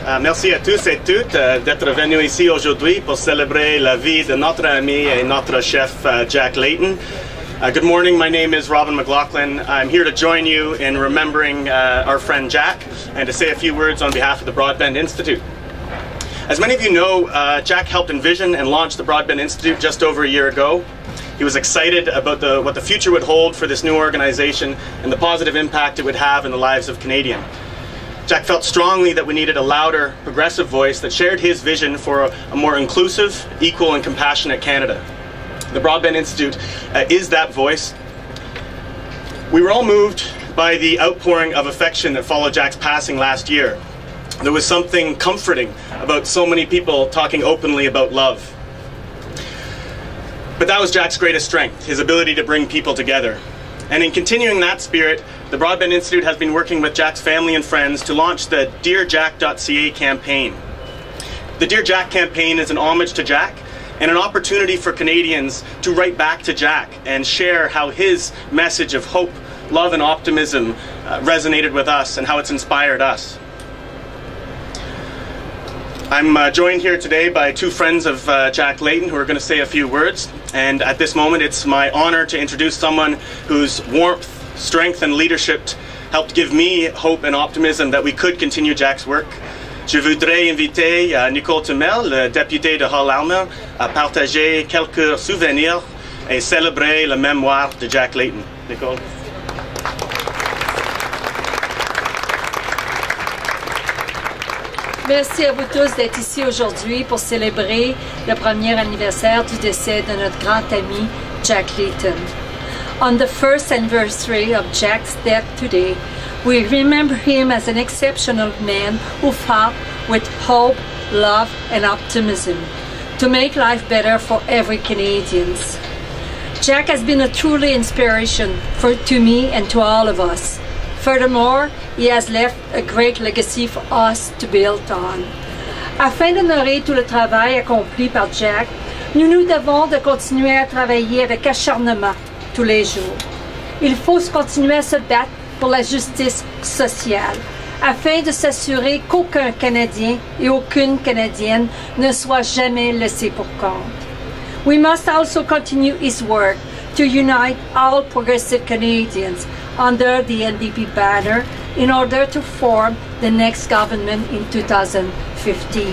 Merci à tous et toutes d'être venus ici aujourd'hui pour célébrer la vie de notre ami et notre chef Jack Layton. Good morning, my name is Robin McLaughlin. I'm here to join you in remembering our friend Jack and to say a few words on behalf of the Broadbent Institute. As many of you know, Jack helped envision and launch the Broadbent Institute just over a year ago. He was excited about what the future would hold for this new organization and the positive impact it would have in the lives of Canadians. Jack felt strongly that we needed a louder, progressive voice that shared his vision for a more inclusive, equal, and compassionate Canada. The Broadbent Institute is that voice. We were all moved by the outpouring of affection that followed Jack's passing last year. There was something comforting about so many people talking openly about love. But that was Jack's greatest strength, his ability to bring people together. And in continuing that spirit, the Broadbent Institute has been working with Jack's family and friends to launch the DearJack.ca campaign. The Dear Jack campaign is an homage to Jack and an opportunity for Canadians to write back to Jack and share how his message of hope, love, and optimism resonated with us and how it's inspired us. I'm joined here today by two friends of Jack Layton who are going to say a few words. And at this moment, it's my honor to introduce someone whose warmth, strength, and leadership helped give me hope and optimism that we could continue Jack's work. Je voudrais inviter Nicole Tumel, le député de Hull-Alma, à partager quelques souvenirs et célébrer la mémoire de Jack Layton. Nicole. Merci à vous tous d'être ici aujourd'hui pour célébrer le premier anniversaire du décès de notre grand ami Jack Layton. On the first anniversary of Jack's death today, we remember him as an exceptional man who fought with hope, love, and optimism to make life better for every Canadian. Jack has been a truly inspiration to me and to all of us. Furthermore, he has left a great legacy for us to build on. Afin d'honorer tout le travail accompli par Jack, nous nous devons de continuer à travailler avec acharnement tous les jours. Il faut continuer à se battre pour la justice sociale, afin de s'assurer qu'aucun Canadien et aucune Canadienne ne soit jamais laissé pour compte. We must also continue his work to unite all progressive Canadians under the NDP banner in order to form the next government in 2015.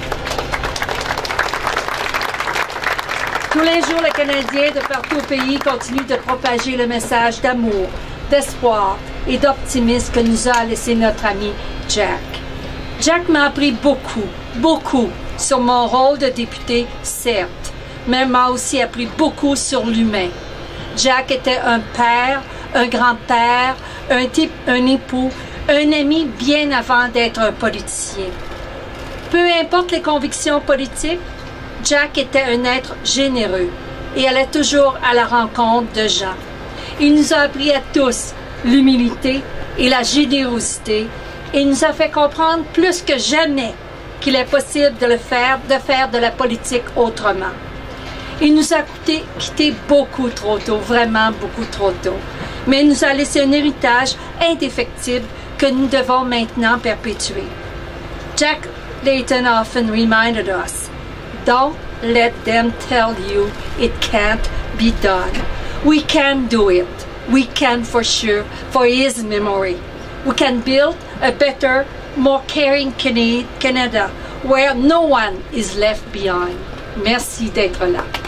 Tous les jours, les Canadiens de partout au pays continuent de propager le message d'amour, d'espoir et d'optimisme que nous a laissé notre ami Jack. Jack m'a appris beaucoup sur mon rôle de député, certes, mais m'a aussi appris beaucoup sur l'humain. Jack était un père, un grand-père, un époux, un ami bien avant d'être un politicien. Peu importe les convictions politiques, Jack était un être généreux et allait toujours à la rencontre de gens. Il nous a appris à tous l'humilité et la générosité et nous a fait comprendre plus que jamais qu'il est possible de faire de la politique autrement. Il nous a quitté beaucoup trop tôt, vraiment beaucoup trop tôt. Mais il nous a laissé un héritage indéfectible que nous devons maintenant perpétuer. Jack Layton often reminded us, don't let them tell you it can't be done. We can do it. We can for sure, for his memory. We can build a better, more caring Canada where no one is left behind. Merci d'être là.